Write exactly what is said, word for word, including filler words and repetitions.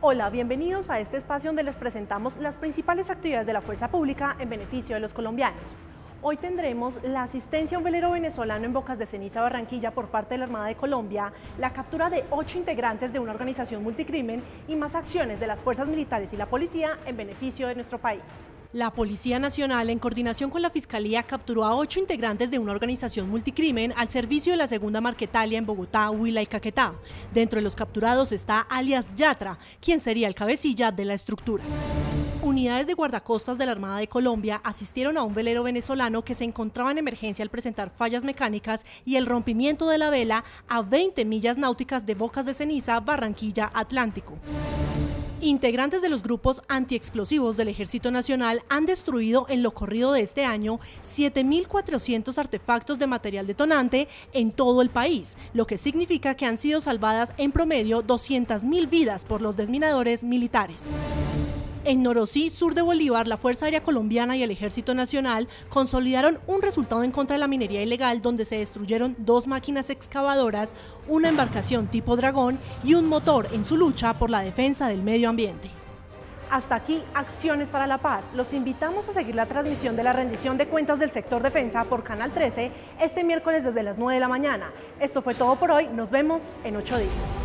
Hola, bienvenidos a este espacio donde les presentamos las principales actividades de la fuerza pública en beneficio de los colombianos. Hoy tendremos la asistencia a un velero venezolano en Bocas de Ceniza, Barranquilla, por parte de la Armada de Colombia, la captura de ocho integrantes de una organización multicrimen y más acciones de las fuerzas militares y la policía en beneficio de nuestro país. La Policía Nacional, en coordinación con la Fiscalía, capturó a ocho integrantes de una organización multicrimen al servicio de la Segunda Marquetalia en Bogotá, Huila y Caquetá. Dentro de los capturados está alias Yatra, quien sería el cabecilla de la estructura. Unidades de guardacostas de la Armada de Colombia asistieron a un velero venezolano que se encontraba en emergencia al presentar fallas mecánicas y el rompimiento de la vela a veinte millas náuticas de Bocas de Ceniza, Barranquilla, Atlántico. Integrantes de los grupos antiexplosivos del Ejército Nacional han destruido en lo corrido de este año siete mil cuatrocientos artefactos de material detonante en todo el país, lo que significa que han sido salvadas en promedio doscientas mil vidas por los desminadores militares. En Norosí, sur de Bolívar, la Fuerza Aérea Colombiana y el Ejército Nacional consolidaron un resultado en contra de la minería ilegal donde se destruyeron dos máquinas excavadoras, una embarcación tipo Dragón y un motor en su lucha por la defensa del medio ambiente. Hasta aquí, Acciones para la Paz. Los invitamos a seguir la transmisión de la rendición de cuentas del sector defensa por Canal trece este miércoles desde las nueve de la mañana. Esto fue todo por hoy. Nos vemos en ocho días.